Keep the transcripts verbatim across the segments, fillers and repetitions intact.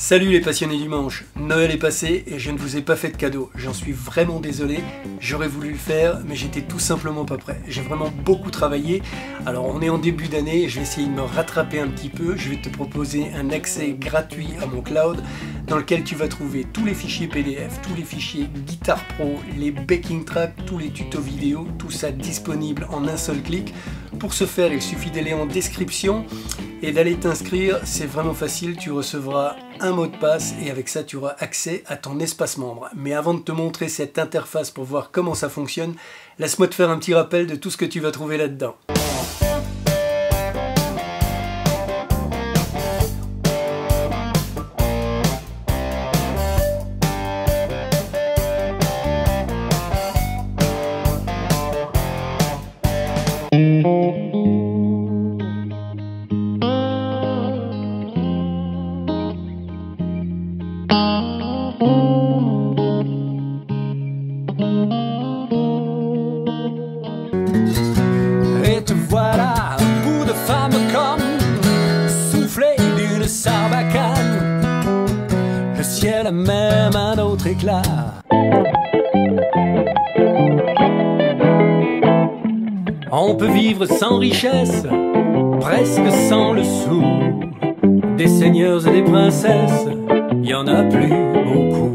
Salut les passionnés du manche, Noël est passé et je ne vous ai pas fait de cadeau. J'en suis vraiment désolé, j'aurais voulu le faire mais j'étais tout simplement pas prêt. J'ai vraiment beaucoup travaillé, alors on est en début d'année, je vais essayer de me rattraper un petit peu. Je vais te proposer un accès gratuit à mon cloud dans lequel tu vas trouver tous les fichiers P D F, tous les fichiers Guitar Pro, les backing tracks, tous les tutos vidéo, tout ça disponible en un seul clic. Pour ce faire, il suffit d'aller en description et d'aller t'inscrire, c'est vraiment facile, tu recevras un mot de passe et avec ça tu auras accès à ton espace membre. Mais avant de te montrer cette interface pour voir comment ça fonctionne, laisse-moi te faire un petit rappel de tout ce que tu vas trouver là-dedans. Et te voilà, bout de femme comme soufflé d'une sarbacane. Le ciel a même un autre éclat. On peut vivre sans richesse, presque sans le sou. Des seigneurs et des princesses, y en a plus beaucoup.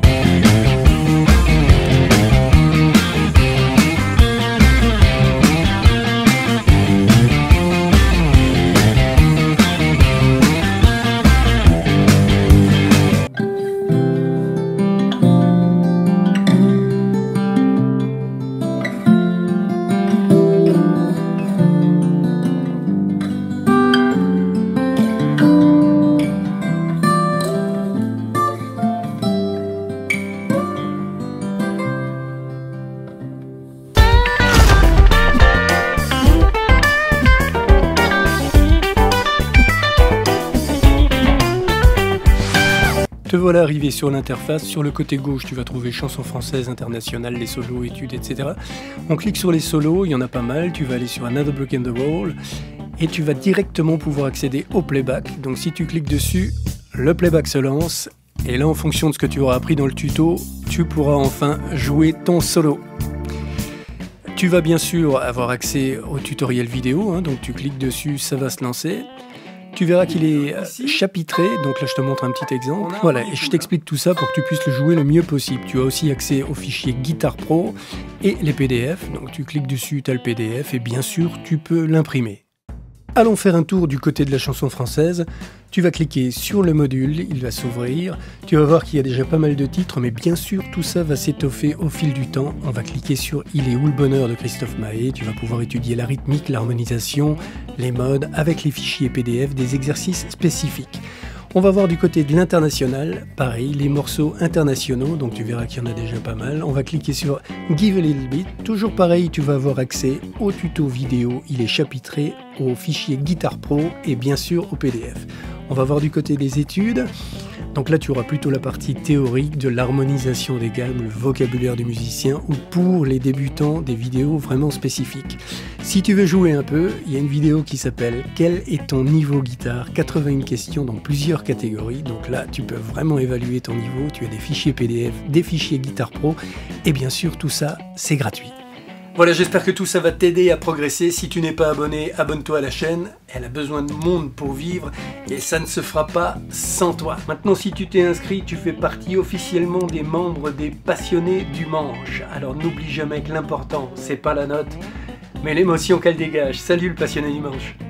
Te voilà arrivé sur l'interface. Sur le côté gauche, tu vas trouver chansons françaises, internationales, les solos, études, et cetera. On clique sur les solos, il y en a pas mal. Tu vas aller sur Another Brick in the Wall et tu vas directement pouvoir accéder au playback. Donc si tu cliques dessus, le playback se lance et là, en fonction de ce que tu auras appris dans le tuto, tu pourras enfin jouer ton solo. Tu vas bien sûr avoir accès au tutoriel vidéo, hein, donc tu cliques dessus, ça va se lancer. Tu verras qu'il est chapitré, donc là je te montre un petit exemple. Voilà, et je t'explique tout ça pour que tu puisses le jouer le mieux possible. Tu as aussi accès aux fichiers Guitar Pro et les P D F. Donc tu cliques dessus, tu as le P D F et bien sûr tu peux l'imprimer. Allons faire un tour du côté de la chanson française. Tu vas cliquer sur le module, il va s'ouvrir. Tu vas voir qu'il y a déjà pas mal de titres, mais bien sûr tout ça va s'étoffer au fil du temps. On va cliquer sur Il est où le bonheur de Christophe Maé. Tu vas pouvoir étudier la rythmique, l'harmonisation, les modes, avec les fichiers P D F, des exercices spécifiques. On va voir du côté de l'international, pareil, les morceaux internationaux, donc tu verras qu'il y en a déjà pas mal. On va cliquer sur Give a Little Bit, toujours pareil, tu vas avoir accès au tuto vidéo, il est chapitré, aux fichiers Guitar Pro et bien sûr au P D F. On va voir du côté des études, donc là tu auras plutôt la partie théorique de l'harmonisation des gammes, le vocabulaire du musicien, ou pour les débutants des vidéos vraiment spécifiques. Si tu veux jouer un peu, il y a une vidéo qui s'appelle « Quel est ton niveau guitare ?» quatre-vingt-un questions dans plusieurs catégories, donc là tu peux vraiment évaluer ton niveau, tu as des fichiers P D F, des fichiers Guitar Pro, et bien sûr tout ça c'est gratuit. Voilà, j'espère que tout ça va t'aider à progresser. Si tu n'es pas abonné, abonne-toi à la chaîne. Elle a besoin de monde pour vivre et ça ne se fera pas sans toi. Maintenant, si tu t'es inscrit, tu fais partie officiellement des membres des passionnés du manche. Alors n'oublie jamais que l'important, c'est pas la note, mais l'émotion qu'elle dégage. Salut le passionné du manche.